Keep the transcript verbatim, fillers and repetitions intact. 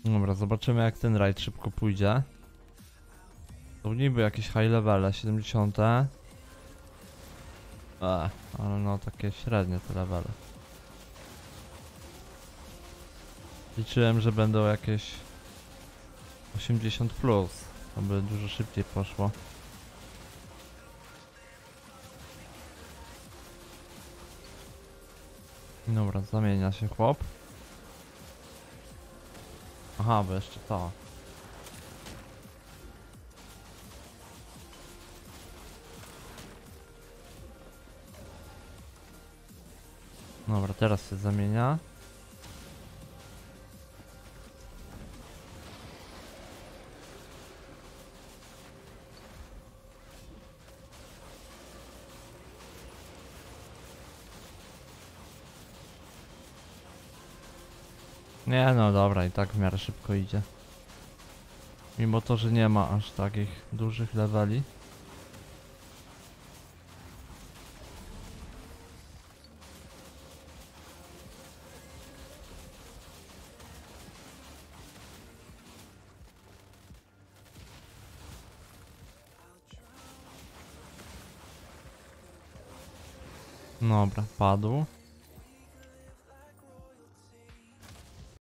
Dobra, zobaczymy jak ten rajd szybko pójdzie. To niby jakieś high levele, siedemdziesiąte. Eee, ale no takie średnie te levele. Liczyłem, że będą jakieś osiemdziesiąt plus, to by dużo szybciej poszło. Dobra, zamienia się chłop. Aha, bo jeszcze to. Dobra, teraz się zamienia. Nie no dobra, i tak w miarę szybko idzie. Mimo to, że nie ma aż takich dużych leveli. Dobra, padł.